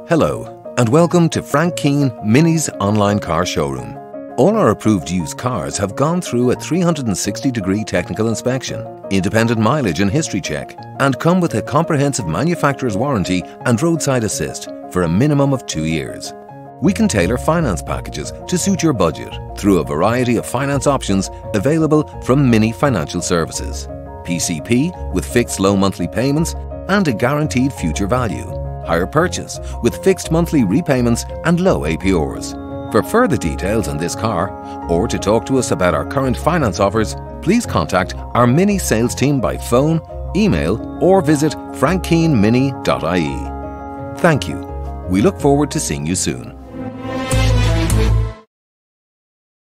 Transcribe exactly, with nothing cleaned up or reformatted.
Hello, and welcome to Frank Keane Mini's online car showroom. All our approved used cars have gone through a three hundred sixty degree technical inspection, independent mileage and history check, and come with a comprehensive manufacturer's warranty and roadside assist for a minimum of two years. We can tailor finance packages to suit your budget through a variety of finance options available from Mini Financial Services. P C P with fixed low monthly payments and a guaranteed future value. Hire purchase with fixed monthly repayments and low A P Rs. For further details on this car, or to talk to us about our current finance offers, please contact our Mini sales team by phone, email, or visit frank keane mini dot I E. Thank you. We look forward to seeing you soon.